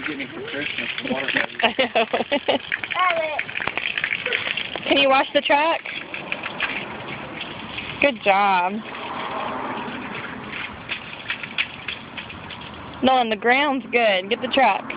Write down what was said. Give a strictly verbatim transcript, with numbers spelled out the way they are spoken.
get me for Christmas. The water battery. I know. Can you wash the truck? Good job. No, and the ground's good. Get the truck.